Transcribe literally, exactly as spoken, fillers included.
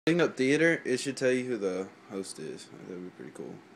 Looking up theater, it should tell you who the host is. That would be pretty cool.